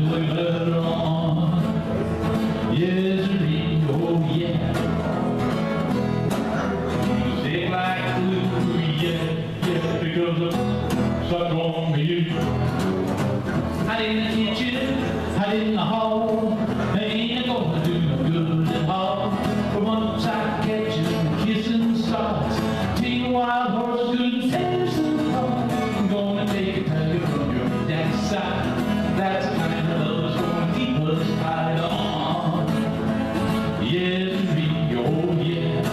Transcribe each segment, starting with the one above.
later on. Yes, oh yeah. You stick like glue, yeah, because I'm stuck on you. Hide in the kitchen, hide in the hall. They ain't gonna do no good at all. But once I catch you kissing starts, teen wild horse couldn't tear some apart. I'm gonna take a tug from your daddy's side. That's the kind of love that's gonna keep us tied on. Yes, me, oh yeah.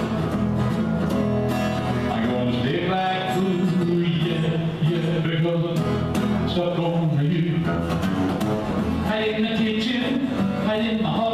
I'm gonna stick like glue, yeah, because I'm stuck on you. Hide in the kitchen, hide in my heart.